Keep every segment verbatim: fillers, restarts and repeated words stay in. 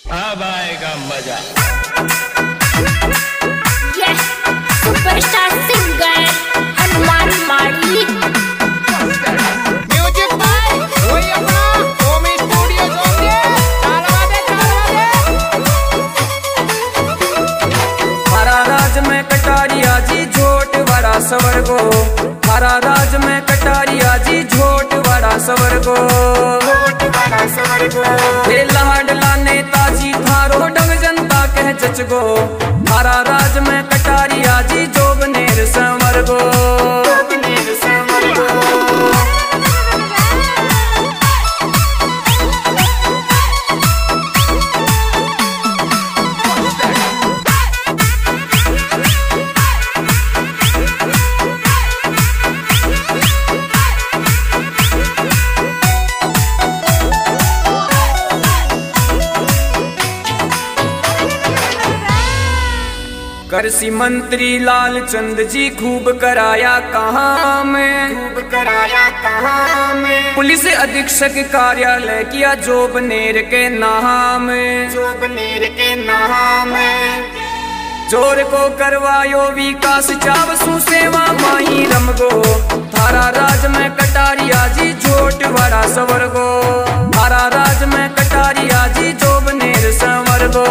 अब आएगा मजा। यस, सुपरस्टार सिंगर हनुमान माड़ी। म्यूजिक बाय वही अपना होम स्टूडियो जोंगे। ताल वादे ताल वादे। हरा राज में कटारिया जी झोट बड़ा सवर गो। हरा राज में कटारिया जी झोट बड़ा सवर गो। हे लाडला नेताजी थारो डंग जनता कह जच गो। हरा राज में कटारिया जी जोब नेर संवर गो। कृषि मंत्री लालचंद जी खूब कराया कहाँ में, खूब कराया कहाँ में। पुलिस अधीक्षक कार्यालय किया जोबनेर के नाम, जोबनेर के नाम। जोर को करवायो विकास चावसु सेवा माही रमगो। थारा राज में कटारिया जी झोट बड़ा सवर गो। थारा राज में कटारिया जी जोबनेर संवर गो।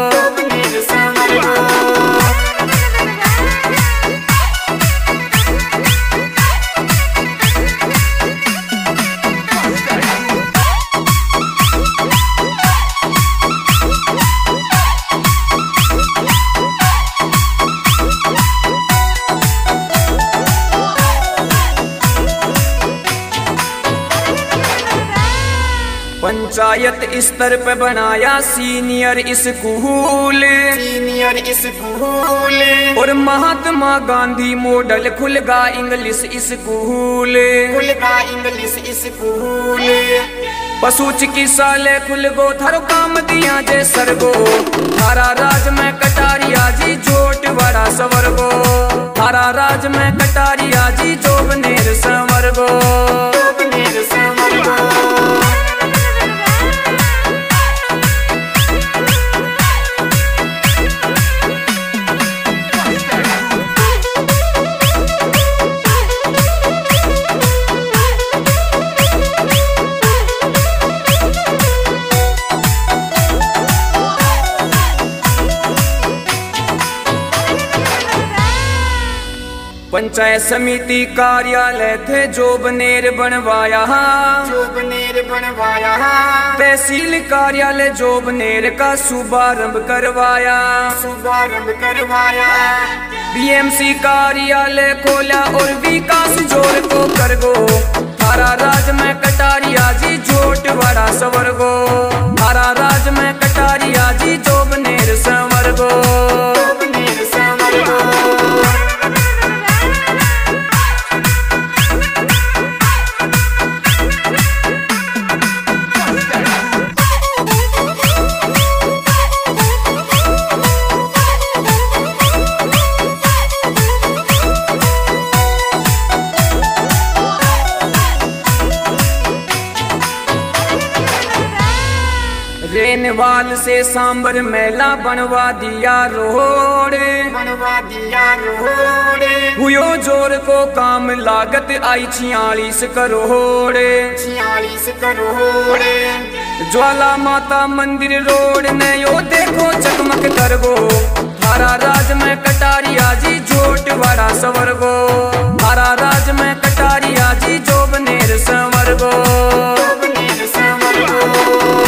पंचायत स्तर पे बनाया सीनियर स्कूल, सीनियर स्कूल। और महात्मा गांधी मॉडल खुलगा इंग्लिश स्कूल, खुलगा इंग्लिश स्कूल। पशु चिकित्सालय खुलगो थारो काम दिया जे सरगो। थारा राज में कटारिया जी झोट बड़ा सवर गो। थारा राज में कटारिया जी जोबनेर संवर गो। जोबनेर संवर गो। पंचायत समिति कार्यालय थे जोबनेर बनवाया, जोबनेर बनवाया। तहसील कार्यालय जोबनेर का शुभारंभ करवाया, शुभारंभ करवाया। बीएमसी कार्यालय खोला और विकास जोर को कर गो। थारा राज में कटारिया जी झोट बड़ा सवर गो। थारा राज में कटारिया जी जोबनेर संवर गो। जोबनेर संवर गो। रेनवाल से सांबर मेला बनवा दिया रोड, बनवा दिया रोड। हुयो जोर को काम लागत आई छियालीस करोड़। छियालीस करोड़। ज्वाला माता मंदिर रोड ने यो देखो चकमक कर गो। थारा राज में कटारिया जी झोट बड़ा सवर गो। थारा राज में कटारिया जी जोबनेर संवर गो। जोबनेर संवर गो।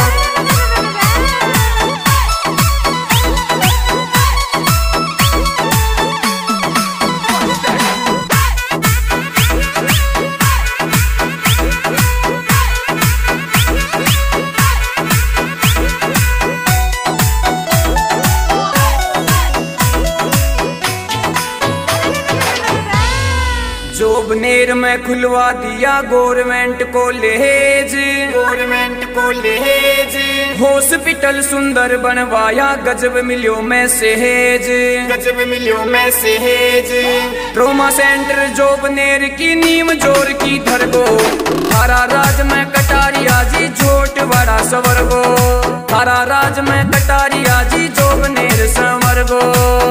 जोबनेर में खुलवा दिया government college, government college. Hospital सुंदर बनवाया गजब मिलियो में सहेज। गजब मिलियो में सहेज। ट्रोमा सेंटर जोबनेर की नीम जोर की धर गो। थारा राज में कटारिया जी झोट बड़ा सवर गो। थारा राज में कटारिया जी जोबनेर संवर गो।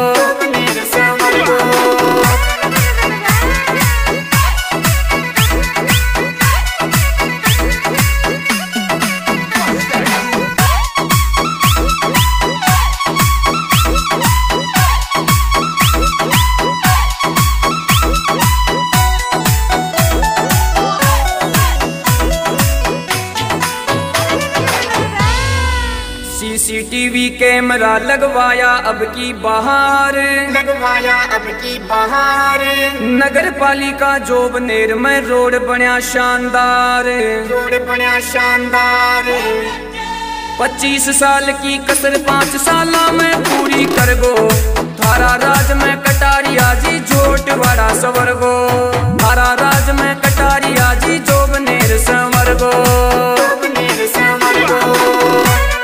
सीसीटीवी कैमरा लगवाया अब की बहार, लगवाया अब की बहार। नगर पालिका जोबनेर में रोड बना शानदार, रोड बना शानदार। पच्चीस साल की कसर पाँच साल में पूरी कर गो। थारा राज में कटारिया जी झोट बड़ा सवर गो। थारा राज में कटारिया जी जोबनेर संवर गो। जोबनेर संवर गो।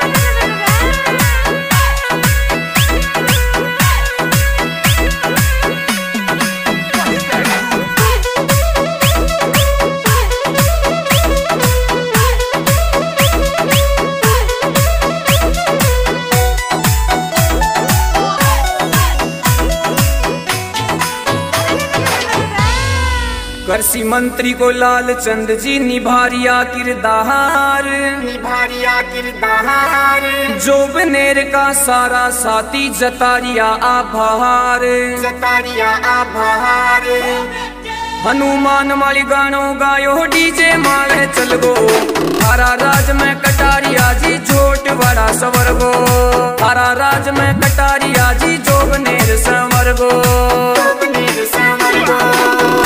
कृषि मंत्री को लालचंद जी निभारिया किरदार, निभारिया किरदार। जोबनेर का सारा साथी जतारिया आभार, जतारिया आभार। हनुमान माली गानो गायो डीजे माले चल गो। थारा राज में कटारिया जी झोट बड़ा सवर गो। थारा राज में कटारिया जी जोबनेर संवर गो। जोबनेर संवर गो।